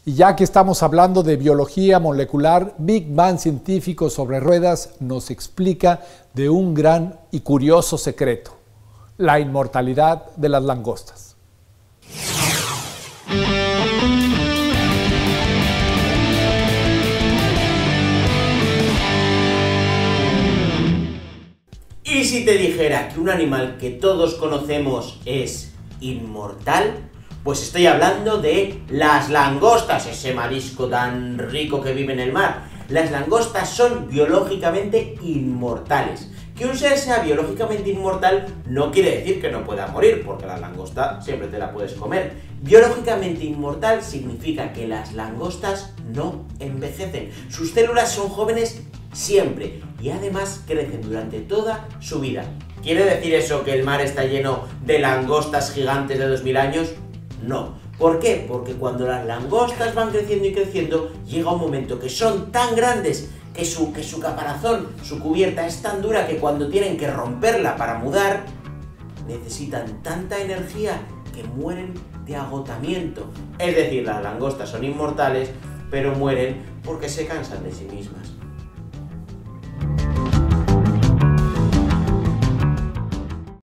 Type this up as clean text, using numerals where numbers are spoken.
Y ya que estamos hablando de biología molecular, Big Bang Científico sobre Ruedas nos explica de un gran y curioso secreto: la inmortalidad de las langostas. ¿Y si te dijera que un animal que todos conocemos es inmortal? Pues estoy hablando de las langostas, ese marisco tan rico que vive en el mar. Las langostas son biológicamente inmortales. Que un ser sea biológicamente inmortal no quiere decir que no pueda morir, porque la langosta siempre te la puedes comer. Biológicamente inmortal significa que las langostas no envejecen. Sus células son jóvenes siempre y además crecen durante toda su vida. ¿Quiere decir eso que el mar está lleno de langostas gigantes de 2000 años? No. ¿Por qué? Porque cuando las langostas van creciendo y creciendo, llega un momento que son tan grandes que su caparazón, su cubierta es tan dura que cuando tienen que romperla para mudar, necesitan tanta energía que mueren de agotamiento. Es decir, las langostas son inmortales, pero mueren porque se cansan de sí mismas.